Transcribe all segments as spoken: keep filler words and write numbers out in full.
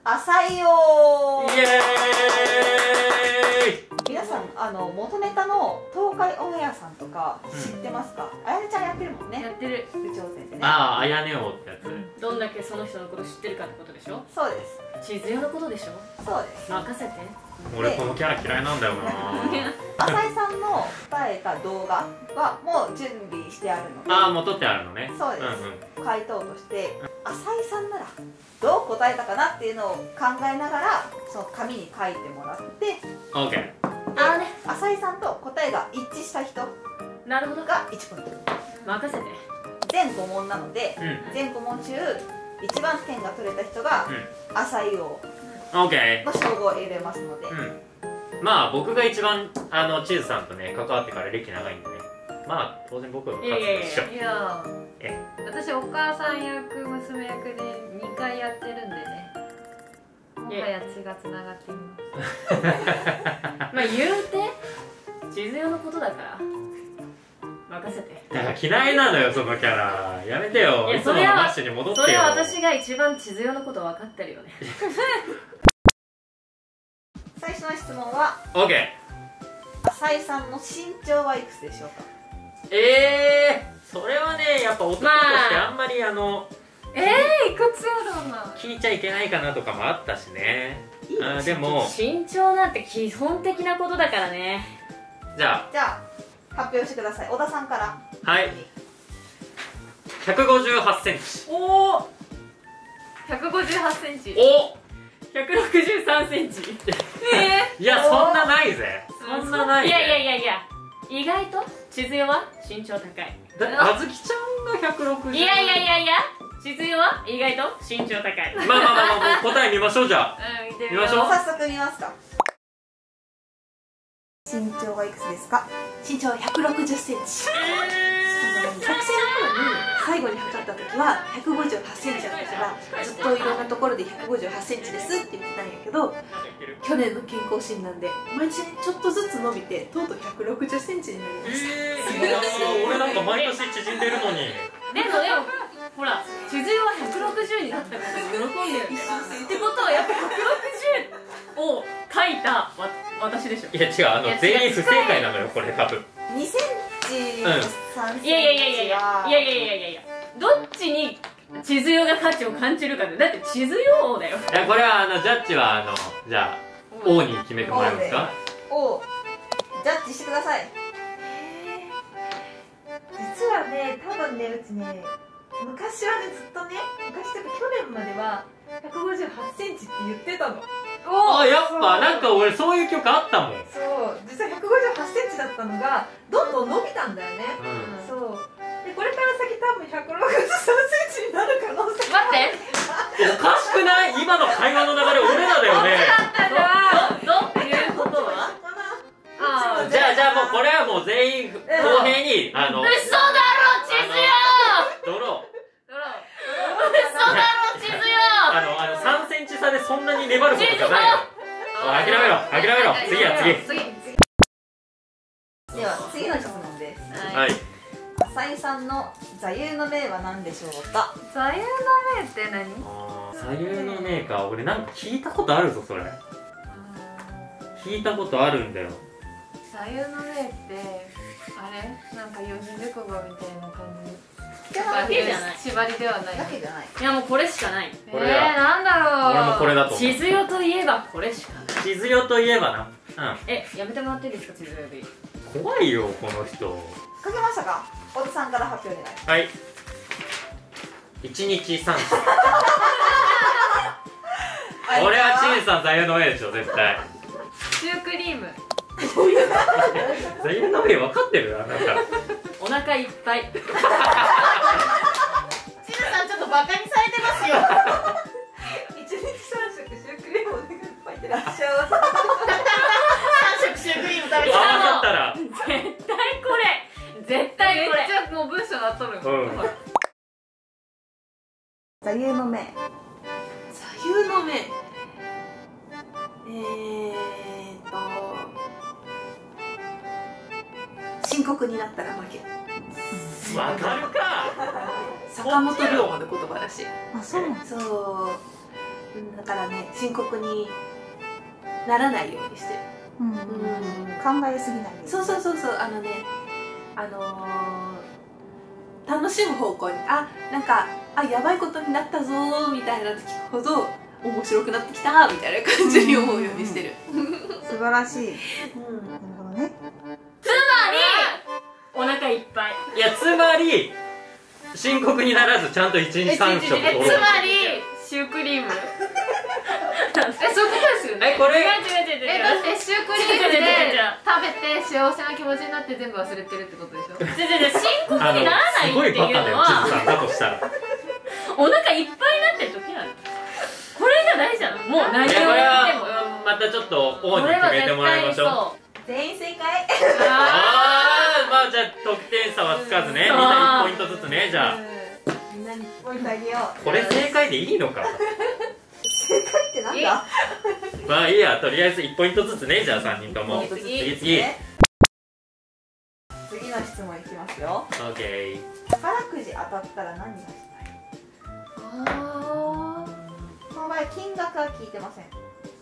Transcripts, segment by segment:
浅井よー。 イエーイ。 皆さん、あの元ネタの東海オンエアさんとか知ってますか？あやねちゃんやってるもんね。 やってる。 部長先でね。 ああ、あやねおってやつ。 どんだけその人のこと知ってるかってことでしょ。 そうです。 地図用のことでしょ。 そうです。 任せて。 俺このキャラ嫌いなんだよな。 浅井さんの答えた動画はもう準備してあるので。 ああ、もう撮ってあるのね。 そうです。 うんうん、 回答として浅井さんならどう答えたかなっていうのを考えながらその紙に書いてもらって。 オッケー。 あーね、浅井さんと答えが一致した人なるほどがいちポイント。 任せて。 全ご問なので、 うん、 全ご問中一番点が取れた人が浅井王オッケの称号を得れますので、 ー。うん、まあ僕が一番あのチーズさんとね関わってから歴長いんでね、まあ当然僕が勝つでしょ。 いやえ私お母さん役娘役でにかいやってるんでね、もはや血がつながっています。 まあ言うて地図用のことだから任せて。 だから嫌いなのよそのキャラ。やめてよ。いつものマッシュに戻ってよ。 それは私が一番地図用のこと分かってるよね。 最初の質問は OK。 浅井さんの身長はいくつでしょうか？ えー、それはねやっぱ男としてあんまりあのえー、いくつやろうな。 聞いちゃいけないかなとかもあったしね。あでも身長なんて基本的なことだからね。 じゃあじゃあ発表してください。小田さんから。 はい、ひゃくごじゅうはちセンチ。 おおひゃくごじゅうはちセンチ。 おひゃくろくじゅうさんセンチ。 えいやそんなないぜ。そんなないぜ。 いやいやいやいや、意外と地図用は身長高い。 だってあずきちゃんがひゃくろくじゅう。 いやいやいやいや、地図用は意外と身長高い。 まあまあまあまあ、もう答え見ましょう。じゃあー、うん、見て見ましょう。 早速見ますか。身長はいくつですか？ 身長ひゃくろくじゅっセンチ。学生の頃に最後に測った時はひゃくごじゅうはちセンチだったからずっといろんなところでひゃくごじゅうはちセンチですって言ってたんやけど、去年の健康診断で毎日ちょっとずつ伸びてとうとうひゃくろくじゅっセンチになりました。 えー、俺なんか毎年縮んでるのに。 でもでもほら地図用はひゃくろくじゅうになったことで喜んでるんだよ。ってことはやっぱひゃくろくじゅうを書いたわ私でしょ。 いや違う、あの全員不正解なのよこれ多分。 にセンチとさんセンチは、 いやいやいやいやいやいやいやいやいやいや、どっちに地図用が価値を感じるかで、だって地図用だよ。 いやこれはあのジャッジはあのじゃあ王に決めてもらえますか？ をジャッジしてください。 実はね、多分ね、うちね、昔はね、ずっとね、昔というか去年まではひゃくごじゅうはちセンチって言ってたの。 あ、やっぱなんか俺そういう曲あったもん。 そう、実はひゃくごじゅうはちセンチだったのがどんどん伸びたんだよね。 うん、 そうで、これから先多分ひゃくろくじゅうさんセンチになる可能性。 待っておかしくない？今の会話の流れ俺らだよね。 どどっていうことはあじゃあじゃあもうこれはもう全員公平にあの嘘だろ地図用、 ドロー。 嘘だろ地図用。 あのあのさんセンチ差でそんなに粘ることじゃないよ。諦めろ諦めろ。次や次。 では次の質問です。 はい。 浅井さんの座右の銘は何でしょうか？ 座右の銘って何？ あー、座右の銘か。俺なんか聞いたことあるぞそれ。聞いたことあるんだよ。 座右の銘ってあれなんか四字熟語みたいな感じ。 だけじゃない。 縛りではない。 だけじゃない。 いやもうこれしかない。 えー、なんだろう。 俺もこれだと思う。 地図用といえばこれしかない。 地図用といえばな。うん。 え、やめてもらっていいですか地図用で。 怖いよこの人。 書けましたか？小田さんから発表お願いします。 はい。一日三食。俺はチーズさん座右の銘でしょ絶対。 シュークリーム。 座右の銘分かってる？あなた。 お腹いっぱい。 チルさんちょっとバカにされてますよ。 一日三食シュークリームお腹いっぱいってらっしゃいます。 さん食シュークリーム食べ合わさったら。 絶対これ絶対これ。 めっちゃもう文章なっとる。 うん。 座右の銘。 座右の銘。えーっと深刻になったら負け。 わかるか。 坂本龍馬の言葉らしい。 あ、そうなん。 そううんだからね深刻にならないようにしてる。 うんうん考えすぎないでそうそうそうそう、あのねあのー、楽しむ方向に、あなんかあやばいことになったぞーみたいな時ほど面白くなってきたみたいな感じに思うようにしてる。 素晴らしい。 うんなるほどね。 つまりお腹いっぱい。 いやつまり深刻にならずちゃんといちにちさん食え取ろう。 つまりシュークリーム。 えそういうことですよね。 えこれ違う違う違う違う。 えだってシュークリームで違う違う違う食べて幸せな気持ちになって全部忘れてるってことでしょ。 違う違う違う、深刻あのにならないすごいっていうバカだよのはチズさんだとしたら。 お腹いっぱいになってる時なの。これが大事なの。もう何をいやこれやっても。 はまたちょっと王にこれは決めてもらいましょう。 絶全員正解。 対そう。 あーまあじゃあ得点差はつかずね、みんないちポイントずつね。じゃあみんなにポイントあげよう。 これ正解でいいのか。 正解ってなんだ。 まあいいや、とりあえずいちポイントずつね。じゃあさんにんとも。 次次次。 次の質問いきますよ。 オッケー。 宝くじ当たったら何がしたい。 あこの場合金額は聞いてません。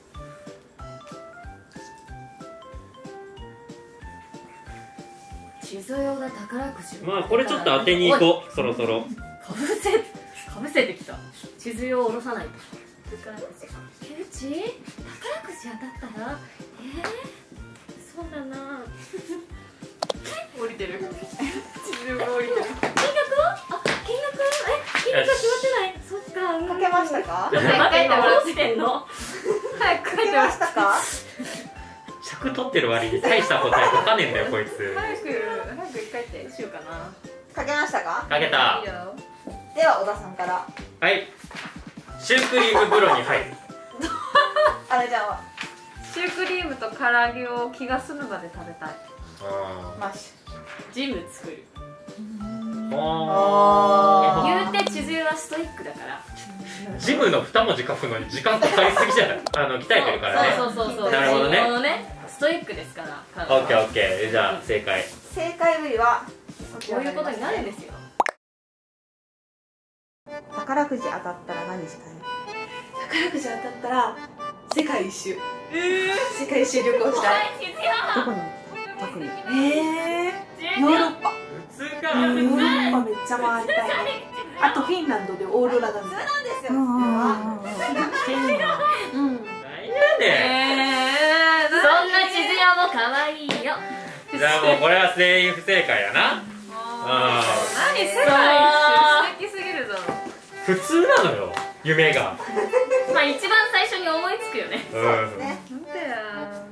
地蔵用が宝くじ。 まあこれちょっと当てに行こう、そろそろ。 かぶせかぶせてきた。地図用を下ろさないと。宝くじ。ケルチ？宝くじ当たったら？えー、そうだな。降りてる。地図用が降りてる。金額は？あ、金額？え、金額が決まってない。そっか。うんかけましたか。 ちょっと待って、今下ろしてんの。早くかけましたか。 尺取ってる割に大した答え書かねえんだよこいつ。 早く早く帰って。 どうしようかな。 かけましたか。 かけたいい。よ。 では小田さんから。 はい。シュークリーム風呂に入る。 あれちゃんは。 シュークリームと唐揚げを気が済むまで食べたい。 あマッシジム作る。 ーあ言うて地図用はストイックだから。 ー。ジムの二文字書くのに時間かかりすぎじゃない。あの鍛えてるからね。 そうそうそうそう。 なるほどねあのね、ストイックですから。 オッケーオッケー。じゃあ正解。 ュ。正解部位は。 こういうことになるんですよ。 宝くじ当たったら何したい。 宝くじ当たったら世界一周、世界一周旅行したい。 どこに。特に。 えー、ヨーロッパ普通ヨーロッパめっちゃ回りたいね。あとフィンランドでオーロラが見たい。 なんですよ。 うんなんやねえそんな地図用も可愛いよ。 ん。じゃあもうこれは全員不正解やな。あ何世界一周素敵すぎるぞ。 普通なのよ夢が。 まあ一番最初に思いつくよね。 うん。 ね。 なんでや。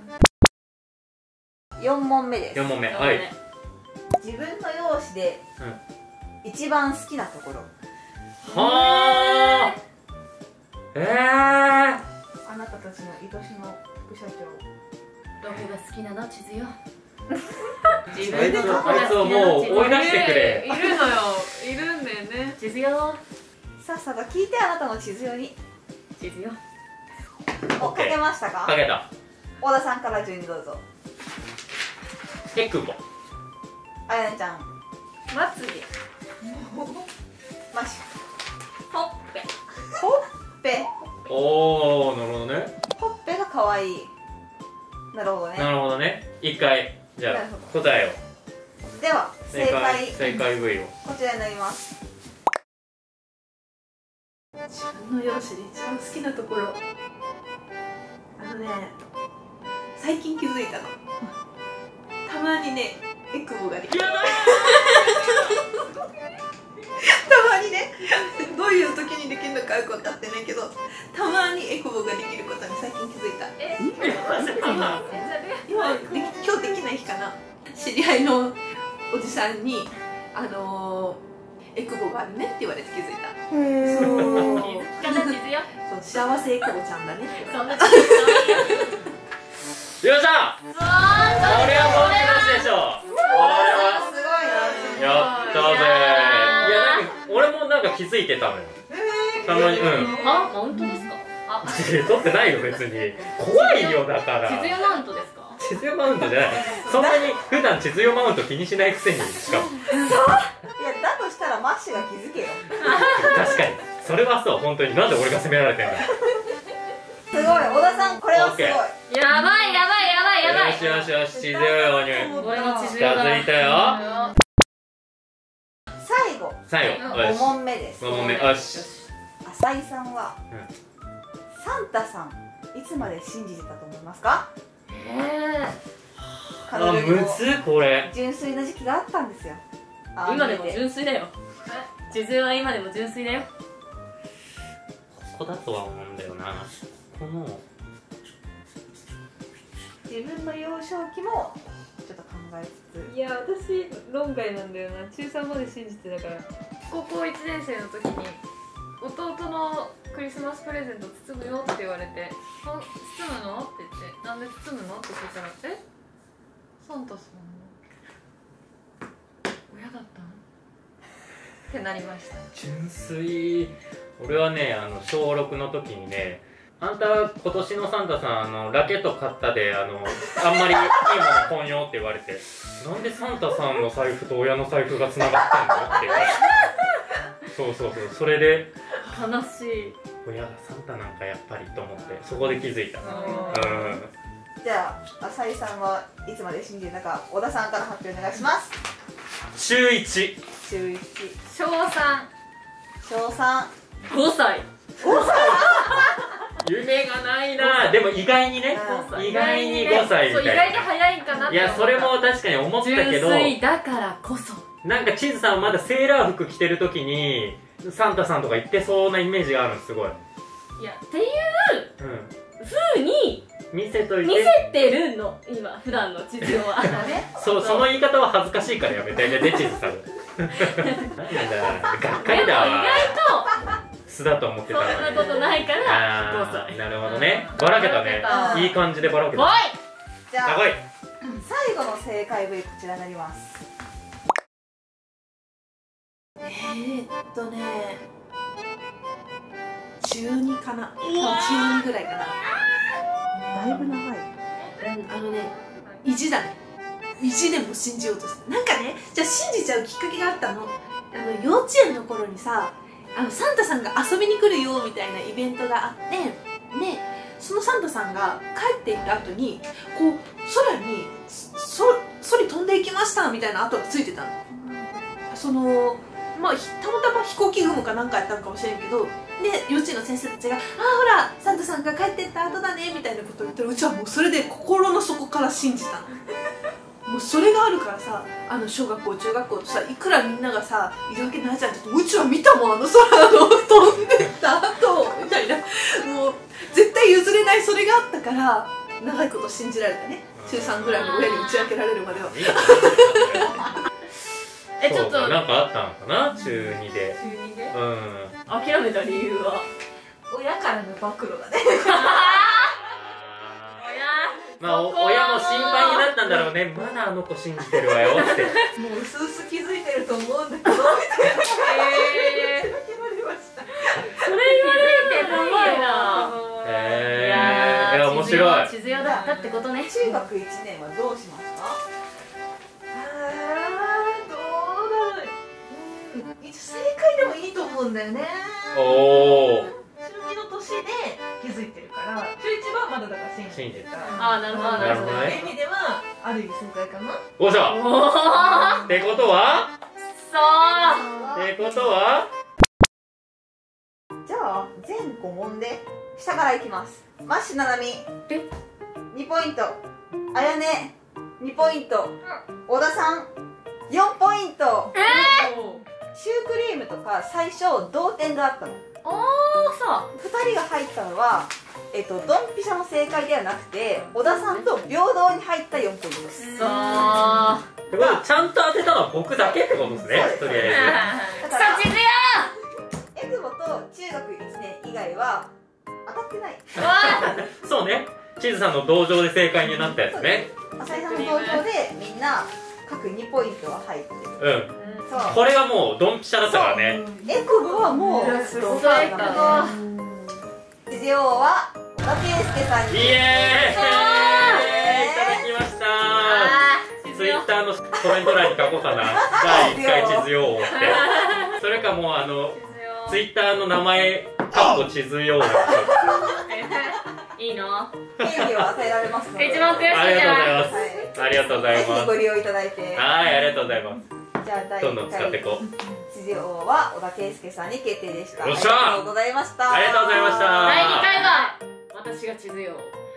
四問目です。 四問目。はい。 自分の容姿で。一番好きなところ。 はあ。ええー。 あなたたちの愛しの副社長。 どこが好きなの地図よ。自あいつあいつをもう追い出してくれ。 いるのよ。いるんだよね。 地図よ。 さっさと聞いてあなたの地図より。 地図よ。 お、かけましたか。 かけた。 小田さんから順にどうぞ。 エクボ。 あやねちゃん。 まつげ。 マッシほっぺ。 ュ。ほっぺ。 おお、なるほどね。 ほっぺが可愛い。なるほどね。 なるほどね。一回じゃなるあ答えを。 では正解正解部位を。 こちらになります。 自分の容姿で一番好きなところ、あのね最近気づいたの。たまにねエクボができる。たまにねどういう時にできるのかよく分かってないけど、たまにエクボができることに最近気づいた。 え今今で今日できない日かな。知り合いのおじさんにあのー、エクボがあるねって言われて気づいた。 へえ。 そう気づかな地図よ。 そう幸せエクボちゃんだねって言われた。 そんな地図可愛いよ。 よっしゃ。これは本気出しでしょ。これはすごいな。 やったぜ。いやなんか俺もなんか気づいてたのよ。たまにうん。 あ、マウントですか。あ、 取ってないよ別に。怖いよだから。 地図よマウントですか。 地図用マウントじゃない。そんなに普段地図用マウント気にしないくせにしかも。 いやだとしたらマッシュが気づけよ。 確かにそれはそう。本当になんで俺が責められてんだ。 小田さんこれはすごい。 オッケやばいやばいやばいやばい。 よしよしよし、地図用に俺の地図近づいたよ。 最後最後、よごし問目です。 ご問目、よし。 浅井さんは、 うんサンタさんいつまで信じてたと思いますか？ え彼あ、む女にもずこれ。 純粋な時期があったんですよ。あー、今でも見て純粋だよ。地図は今でも純粋だよ。 ここだとは思うんだよな。この自分の幼少期もちょっと考えつつ、 いや私論外なんだよな。中さんまで信じてたから。高校いちねん生の時に弟のクリスマスプレゼント包むよって言われて「あ包むの?」って言って「なんで包むの?」って聞いたら「えサンタさんの親だったの?」ってなりました。 純粋。俺はね、あの小ろくの時にね、あんた今年のサンタさん、あのラケット買ったで、あのあんまりいいもの来んよって言われて、なんでサンタさんの財布と親の財布がつながってんのって言われて、そうそうそう、それで悲しい。 親がサンタなんかやっぱりと思って、そこで気づいた。うん。 じゃあ浅井さんはいつまで信じてたか、小田さんから発表お願いします。 中いち。 中いち、 小三小さん、 ごさい。 夢がないな。でも意外にね、 うん意外にごさいみそう意たいな。 外に早いんかなって思った。 いや、それも確かに思ったけ純ど、 粋だからこそ。 なんかチーズさんはまだセーラー服着てる時にサンタさんとか言ってそうなイメージがあるの、すごい。 いやっていううん。 風に見せとい見て。 せてるの今普段の地図は。 そう、その言い方は恥ずかしいからやめてね、チーズさん。なんだ、がっかりだわ。 でも意素だと思ってたのに。 そんなことないからごあさい。 ー、なるほどね。ばらけたね。 ばらけたいい感じでばらけた。 おい。 じゃあ長い。 最後の正解 V こちらになります。 えー、っとね中にかな、中にぐらいかな。 だいぶ長い。 あのね意地だね。意地でも信じようとしてなんかね、じゃあ信じちゃうきっかけがあったの。あの幼稚園の頃にさ、あのサンタさんが遊びに来るよみたいなイベントがあって、でそのサンタさんが帰っていった後にこう空にそ空飛んでいきましたみたいな跡がついてたの。そのまあひたまたま飛行機雲かなんかやったのかもしれんけど、で幼稚園の先生たちが「ああほらサンタさんが帰ってった後だね」みたいなことを言ったら、うちはもうそれで心の底から信じたの。もうそれがあるからさ、あの小学校中学校とさ、いくらみんながさいるわけないじゃんって言って、うちは見たもん、あの空の飛んでった後みたいな、もう絶対譲れないそれがあったから長いこと信じられたね。中さんぐらいの親に打ち明けられるまでは。 えちょっとなんかあったのかな、中にで。 中二でうん。 諦めた理由は親からの暴露がね。 まあ、お親も心配になったんだろうね。まだあの子信じてるわよって。 もう薄々気づいてると思うんだけどみたいな。 えー言われました。 それ言われるってすごいな。 へいやーえ。いや、面白い。 地図用だったってことね。 中学いちねんはどうしました？あーどうだろう。うん、一応正解でもいいと思うんだよね。 おお。 中にの年で気づいてるから、中いちはまだだから信じてるから。 あーなるほどなるほどね。 意味ではある意味正解かな。 おっしゃ。 おおってことはそうってことはじゃあ全ご問で下からいきます。マッシュななみえにポイント、あやねにポイント、小田さんよんポイント。シュークリームとか最初同点があったの。 おおさふたりが入ったのは、えっと、ドンピシャの正解ではなくて小田さんと平等に入ったよんポイントです。 そうさってことはちゃんと当てたのは僕だけってことですね。とりあだから地図よエクボと中学いちねん以外は当たってない。 えず。そうね。チーズさんの同情で正解になったやつね。 浅井さんの同票でみんな各にポイントは入ってる。 うん。 そうこれがもうドンピシャだったからね。 エクボはもうすドンごいかピシャだなね。地上は小田圭介さんに。 イエーイ、いただきましたあーツイッターのコメント欄に書こうかな。だいいっかい地図用をって。それかもうあのツイッターの名前かっこ地図用を。 いいいな。 権利を与えられますので一番悔しいじゃありがとうございない。 ます、ありがとうございぜひます。 ご利用いただいて、 はい、ありがとうございます。 じゃあ第どんどん 1 使ってい回こう。 地上は小田圭介さんに決定でした。 よっしゃーありがとうございました。 ありがとうございましただいにかいは私が地図用。